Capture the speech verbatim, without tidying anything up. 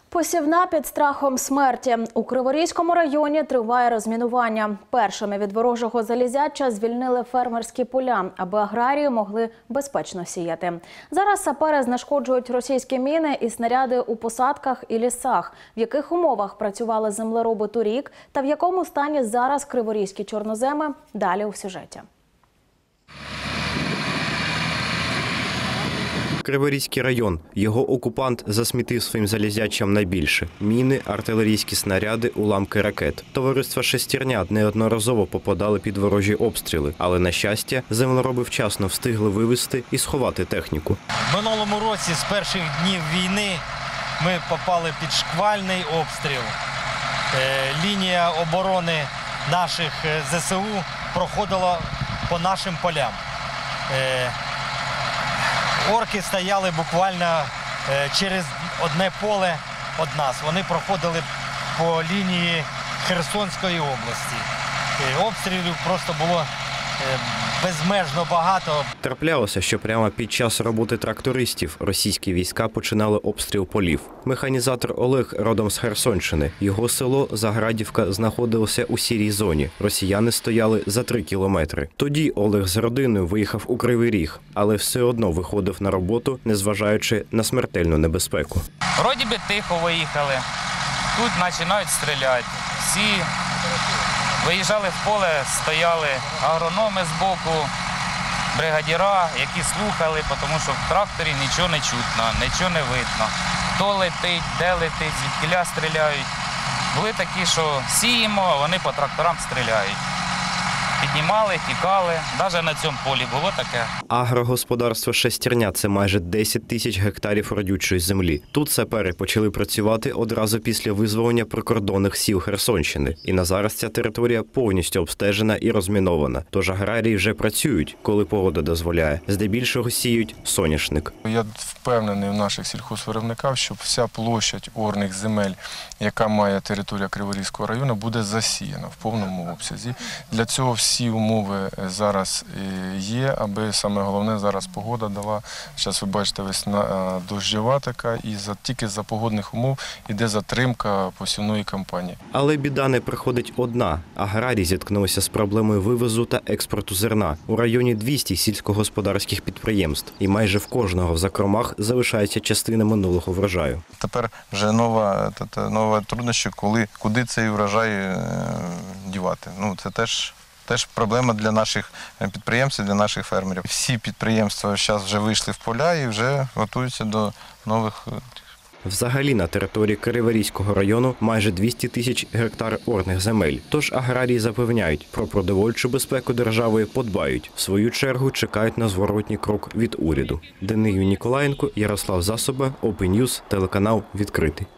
Посівна під страхом смерті. У Криворізькому районі триває розмінування. Першими від ворожого залізяча звільнили фермерські поля, аби аграрії могли безпечно сіяти. Зараз сапери знешкоджують російські міни і снаряди у посадках і лісах. В яких умовах працювали землероби торік та в якому стані зараз криворізькі чорноземи – далі у сюжеті. Криворізький район. Його окупант засмітив своїм залізячам найбільше – міни, артилерійські снаряди, уламки ракет. Товариства «Шестерня» неодноразово попадали під ворожі обстріли, але, на щастя, землероби вчасно встигли вивезти і сховати техніку. В минулому році з перших днів війни ми попали під шквальний обстріл. Лінія оборони наших зе се у проходила по нашим полям. Орки стояли буквально через одне поле від нас. Вони проходили по лінії Херсонської області. Обстрілів просто було безмежно багато. Траплялося, що прямо під час роботи трактористів російські війська починали обстріл полів. Механізатор Олег родом з Херсонщини. Його село Заградівка знаходилося у сірій зоні. Росіяни стояли за три кілометри. Тоді Олег з родиною виїхав у Кривий Ріг, але все одно виходив на роботу, незважаючи на смертельну небезпеку. Вроді би тихо виїхали, тут починають стріляти. Всі виїжджали в поле, стояли агрономи з боку, бригадіра, які слухали, тому що в тракторі нічого не чутно, нічого не видно. Хто летить, де летить, звідкіля стріляють. Були такі, що сіємо, а вони по тракторам стріляють. Піднімали, тікали. Навіть на цьому полі було таке. Агрогосподарство «Шестерня» – це майже десять тисяч гектарів родючої землі. Тут сапери почали працювати одразу після визволення прикордонних сіл Херсонщини. І на зараз ця територія повністю обстежена і розмінована. Тож аграрії вже працюють, коли погода дозволяє. Здебільшого сіють соняшник. Я впевнений в наших сільхозвиробників, що вся площадь орних земель, яка має територія Криворізького району, буде засіяна в повному обсязі. Для цього всі умови зараз є, аби саме головне зараз погода дала. Зараз ви бачите, весна дощова така, і за, тільки за погодних умов йде затримка посівної кампанії. Але біда не приходить одна. Аграрії зіткнулися з проблемою вивозу та експорту зерна. У районі двісті сільськогосподарських підприємств. І майже в кожного в закромах залишається частина минулого врожаю. Тепер вже нова, нова труднощі, коли, куди цей врожай дівати. Ну, це теж... Теж проблема для наших підприємців, для наших фермерів. Всі підприємства зараз вже вийшли в поля і вже готуються до нових. Взагалі на території Криворізького району майже двісті тисяч гектар орних земель. Тож аграрії запевняють, про продовольчу безпеку держави подбають. В свою чергу чекають на зворотній крок від уряду. Данию Ніколаєнко, Ярослав Засоба, Open News, телеканал «Відкритий».